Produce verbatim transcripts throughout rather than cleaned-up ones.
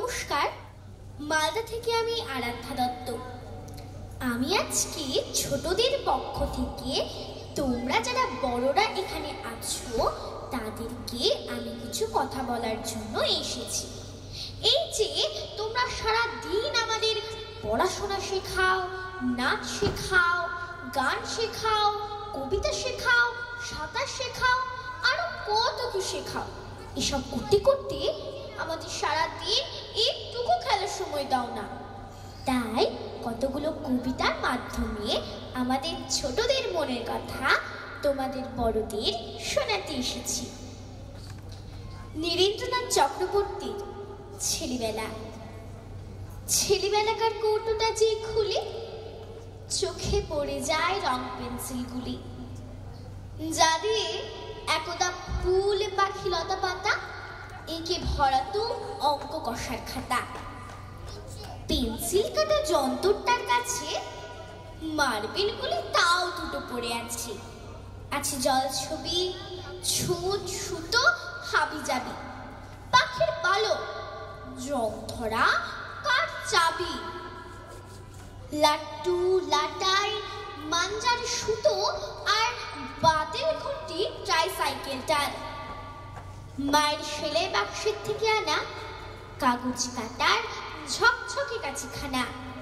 নমস্কার, মালদা থেকে আমি আরাধ্যা দত্ত। আমি আজকে ছোটদের পক্ষ থেকে তোমরা যারা বড়রা এখানে আছো তাদেরকে আমি কিছু কথা বলার জন্য এসেছি। এই যে তোমরা সারা দিন আমাদের পড়াশোনা শেখাও, নাচ শেখাও, গান শেখাও, কবিতা শেখাও, সাঁতার শেখাও, আরো কত কি শেখাও। এসব করতে করতে আমাদের সারা দিন একটুকু খেলার সময় দাও না। তাই কতগুলো কবিতার মাধ্যমে আমাদের ছোটদের মনের কথা তোমাদের বড়দের শোনাতে এসেছি। নীরেন্দ্রনাথ চক্রবর্তীর ছেলেবেলা। ছেলেবেলাকার কৌটোটা যে খুলে চোখে পড়ে যায় রং পেন্সিলগুলি, যা দিয়ে একদা ফুল পাখি লতা পাতা এঁকে ভরাতো অঙ্ক কষার খাতা। পেন্সিল কাটা যন্ত্রটার কাছে মার্বেলগুলি তাও দুটো পড়ে আছে। আছে জল ছবি, ছুঁচ, সুতো, হাবি যাবি, পাখির পালক, রং ধরা কাঠ চাবি, লাট্টু, লাটাই, মাঞ্জার সুতো আর বাতের ঘুরটি ট্রাইসাইকেলটার। মায়ের সেলাই বাক্সের থেকে আনা কাগজ কাটার ঝকঝকে কাছিখানা।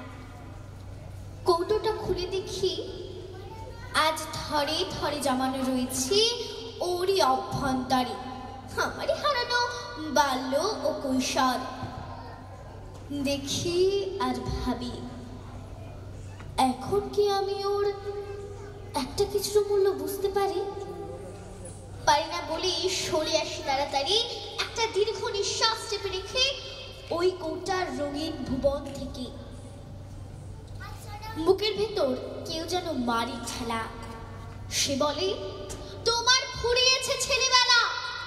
কৌটোটা খুলে দেখি আজ থরে থরে জমানো রয়েছে ওরই অভ্যন্তরে আমারই হারানো বাল্য ও কৈশোর। দেখি আর ভাবি, এখন কি আমি ওর একটা কিছুর মূল্য বুঝতে পারি? পারি না বলে সরে আসি তাড়াতাড়ি, একটা দীর্ঘ নিঃশ্বাস চেপে রেখে ওই কৌটার রঙিন ভুবন থেকে। বুকের ভেতর কেউ যেন মারি ঠেলা। সে বলে, তোমার ফুরিয়েছে ছেলেবেলা।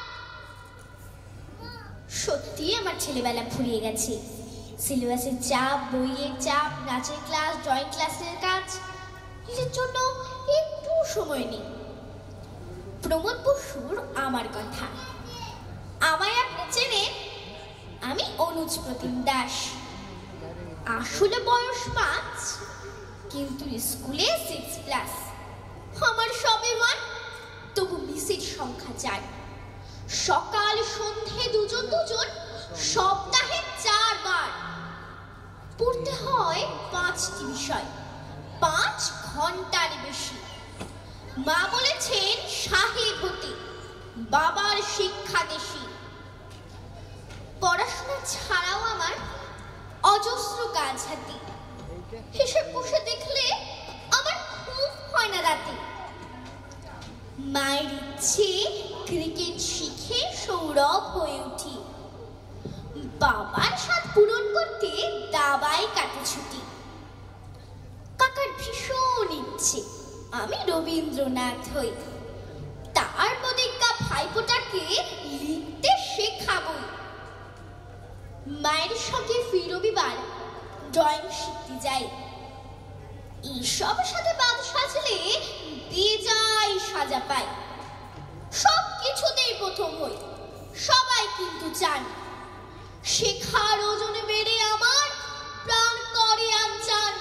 সত্যি আমার ছেলেবেলা ফুরিয়ে গেছে। সিলেবাসের চাপ, বইয়ের চাপ, নাচের ক্লাস, ড্রয়িং ক্লাসের কাজ, নিজের জন্য একটু সময় নেই। প্রমোদ বসুর আমার কথা। আমায় আপনি চেনেন, আমি অনুজ প্রতিম দাস। আসলে বয়স পাঁচ, কিন্তু স্কুলে সিক্স ক্লাস। আমার সবে ওয়ান, তবু মিসের সংখ্যা চার। সকাল সন্ধে দুজন দুজন, সপ্তাহে চারবার পড়তে হয় পাঁচটি বিষয়, পাঁচ ঘন্টার বেশি। মা বলেছেন সাহেব হতে, বাবার শিক্ষা দেশি। পড়াশোনা ছাড়াও আমার অজস্র কাজ হাতে। হিসেব বসে দেখলে আমার খুব হয় না রাতে। মায়ের ইচ্ছে ক্রিকেট শিখে সৌরভ হয়ে উঠি। বাবার সাথ পূরণ করতে দাবায় কাটে ছুটি। কাকার ভীষণ ইচ্ছে আমি রবীন্দ্রনাথ হই। তার প্রতিজ্ঞা ভাইপোটাকে লিখতে শেখাবই। মায়ের সঙ্গে ফি রবিবার ড্রয়িং শিখতে যাই। এইসব সাথে বাদ সাজলে দিয়ে যাই সাজা পাই। সব কিছুতেই প্রথম হই, সবাই কিন্তু চান। শেখার ওজনে বেড়ে আমার প্রাণ করে আনচান।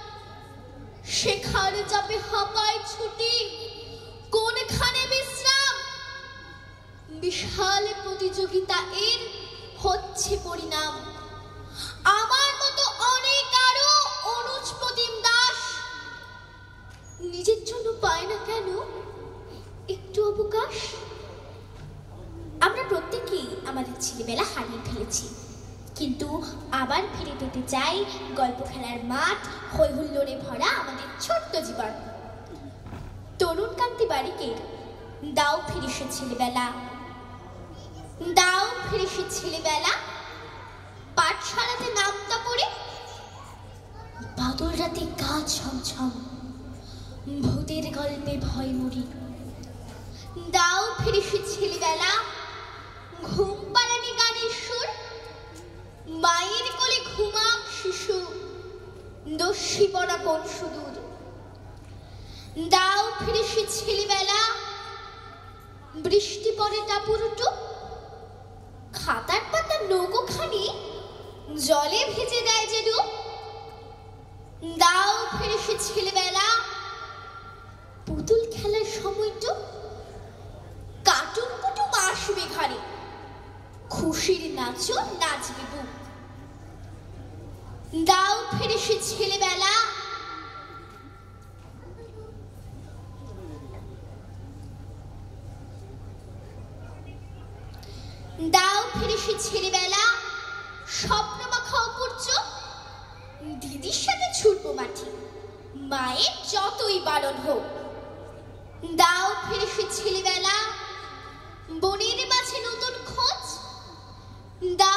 শেখার চাপে হাঁপায় ছুটি, কোনখানে বিশ্রাম। বিশাল প্রতিযোগিতা এর হচ্ছে পরিণাম। আমার মতো অনেক আরো অনুজ প্রতিম দাস নিজের জন্য পায় না কেন একটু অবকাশ? আমরা প্রত্যেকেই আমাদের ছেলেবেলা হারিয়ে ফেলেছি, কিন্তু আবার ফিরে পেতে চাই গল্প খেলার মাঠ, হৈ হুল্লোড়ে ভরা আমাদের ছোট্ট জীবন। তরুণ কান্তি বারিকের দাও ফিরে সে ছেলেবেলা, দাও ফিরে সে ছেলেবেলা। পাঠশালাতে নামতা পড়ে বাদল রাতে গা ছমছম, ভূতের গল্পে ভয় মরি। দাও ফিরে সে ছেলেবেলা, ঘুম পাড়ানি গানের সুর, মায়ের কোলে ঘুমাক শিশু, দস্যি পড়া কোন সুদূর। দাও ফিরে সে ছেলেবেলা, বৃষ্টি পড়ে টাপুরুটু, খাতার পাতা নৌকোখানি জলে ভেজে দেয় যে ডুব। দাও ফিরে সে ছেলেবেলা, পুতুল খেলার সময়টা কাটুন কুটুম আসবে ঘরে, খুশির নাচো নাচবে বুক। দাও ফিরে সে ছেলেবেলা, দাও ফিরে সে ছেলেবেলা, স্বপ্ন মাখা অপরচ, দিদির সাথে ছুটবো মাঠে, মায়ের যতই বারণ হোক। দাও ফিরে সে ছেলেবেলা, বনের মাঝে নতুন খোঁজ। দাও